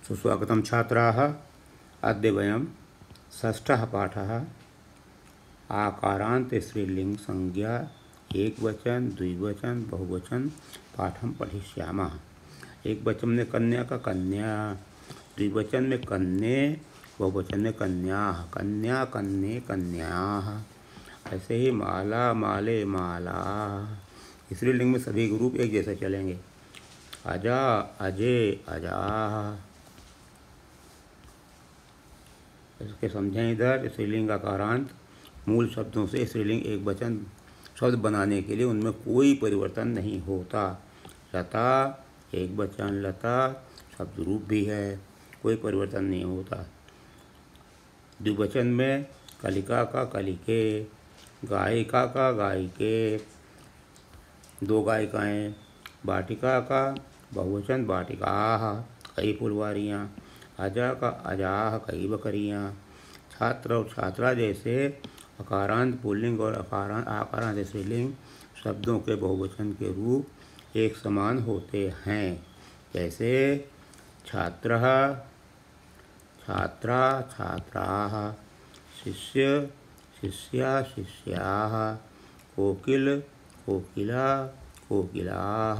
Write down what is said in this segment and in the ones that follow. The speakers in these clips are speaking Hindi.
सुस्वागतं छात्राः। अद्य वयं षष्ठः पाठः आकारान्त स्त्रीलिंग संज्ञा एकवचन द्विवचन बहुवचन पाठं पठिष्यामः। एकवचन में कन्या का कन्या, द्विवचन में कन्ये, बहुवचन में कन्याः, कन्या कन्ये कन्याः। ऐसे ही माला माले मालाः। स्त्रीलिंग में सभी ग्रुप एक जैसे चलेंगे। अजा अजय अजाः। इसके समझें इधर। स्त्रीलिंग आकारांत मूल शब्दों से स्त्रीलिंग एक वचन शब्द बनाने के लिए उनमें कोई परिवर्तन नहीं होता। लता एक वचन लता शब्द रूप भी है, कोई परिवर्तन नहीं होता। द्विवचन में कलिका का कलिके, गायिका का गायिके, दो गायिकाएँ, वाटिका का बहुवचन वाटिकाः, कई फुलवारियाँ, अजा का अजाः, कई बकरियाँ। छात्र और छात्रा जैसे अकारांत पुल्लिंग और आकारांत स्त्रीलिंग शब्दों के बहुवचन के रूप एक समान होते हैं। जैसे छात्रः छात्रा छात्राः, शिष्य शिष्या शिष्याः, कोकिल कोकिला कोकिलाः।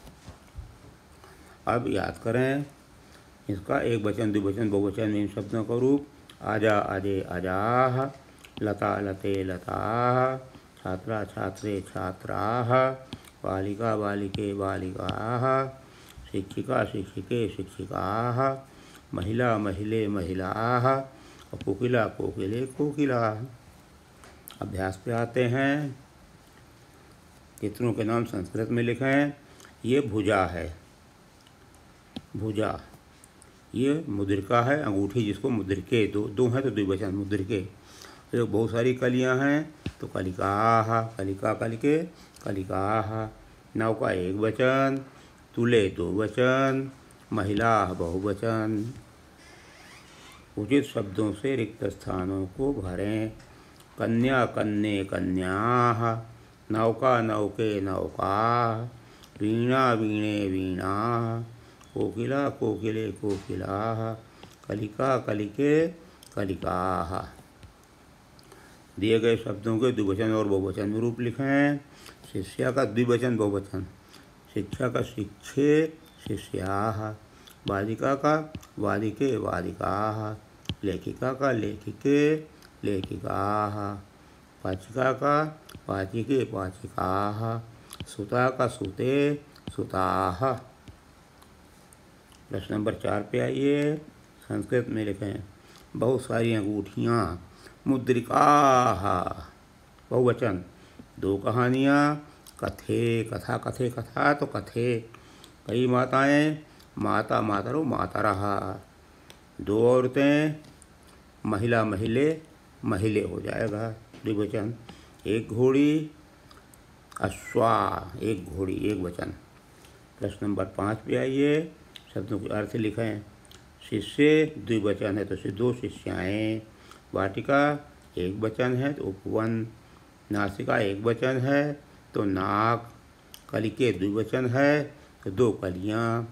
अब याद करें इसका एक वचन द्विवचन बहुवचन में इन शब्दों का रूप। आजा अजय अजाः, लता लते लताः, छात्रा छात्रे छात्राः, बालिका बालिके बालिकाः, शिक्षिका शिक्षिके शिक्षिकाः, महिला महिले महिलाः और कोकिला कोकिले कोकिलाः। अभ्यास पे आते हैं। चित्रों के नाम संस्कृत में लिखें। ये भुजा है, भुजा। ये मुद्रिका है, अंगूठी जिसको मुद्रिके, दो हैं तो द्विवचन मुद्रिके। जो बहुत सारी कलियां हैं तो कलिकाः, कलिका कलिके कलिकाः। नौका एक वचन, तुले दो वचन, महिला बहुवचन। उचित शब्दों से रिक्त स्थानों को भरें। कन्या कन्ये कन्याः, नौका नौके नौकाः, वीणा वीणे वीणाः, कोकिला कोकिले कोकिलाः, कलिका कलिके कलिकाः। दिए गए शब्दों के द्विवचन और बहुवचन में रूप लिखें। शिष्या का द्विवचन बहुवचन, शिक्षा का शिक्षे शिष्याः, वादिका का वादिके वादिकाः, लेखिका का लेखिके लेखिकाः, पाचिका का पाचिके पाचिकाः, सुता का सुते सुताः। प्रश्न नंबर 4 पे आइए। संस्कृत में लिखें। बहुत सारी अंगूठियाँ, मुद्रिकाः बहुवचन। दो कहानियाँ, कथे कथा कथे कथा तो कथे। कई माताएं, माता मातरो मातरः। दो औरतें, महिला महिले महिले हो जाएगा द्विवचन। एक घोड़ी, अश्वा एक घोड़ी एक वचन। प्रश्न नंबर 5 पे आइए। शब्दों के अर्थ लिखें। शिष्य द्विवचन है तो दो शिष्याएँ। वाटिका एक वचन है तो उपवन। नासिका एक वचन है तो नाक। कलिके द्विवचन है तो दो कलियाँ।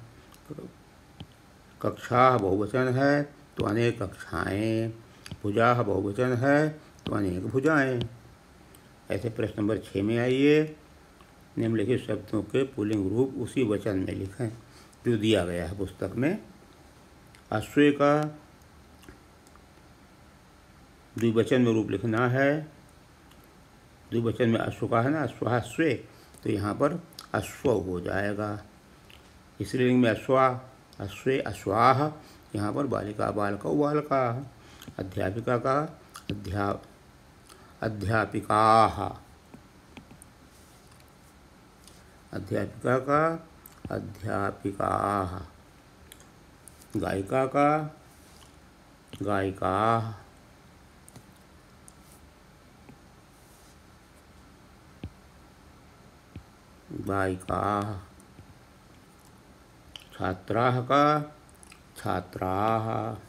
कक्षा बहुवचन है तो अनेक कक्षाएँ। भुजा बहुवचन है तो अनेक भुजाएँ। ऐसे प्रश्न नंबर 6 में आइए। निम्नलिखित शब्दों के पुल्लिंग रूप उसी वचन में लिखें जो दिया गया है पुस्तक में। अश्व का द्विवचन में रूप लिखना है। द्विवचन में अश्व का है ना, अश्वः स्वे, तो यहाँ पर अश्व हो जाएगा। स्त्रीलिंग में अश्वा अश्वे अश्वाः, यहाँ पर बालिका बालकौ बालकाः। अध्यापिका का अध्यापिकाः, अध्यापिका का अध्यापिकाः। गायिका का गायिकाः। गायिकाः। छात्राः का छात्राः।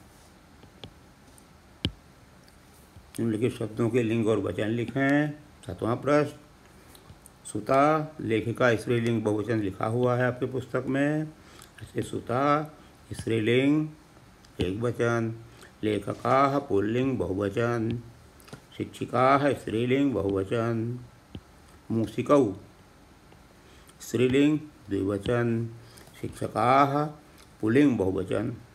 निम्नलिखित शब्दों के लिंग और वचन लिखें। 7वां प्रश्न। सुता लेखिका स्त्रीलिंग बहुवचन लिखा हुआ है आपकी पुस्तक में। ऐसे सुता स्त्रीलिंग एक वचन। लेखकाः पुल्लिंग बहुवचन। शिक्षिकाः स्त्रीलिंग बहुवचन। मूषिकौ स्त्रीलिंग द्विवचन। शिक्षकाः पुल्लिंग बहुवचन।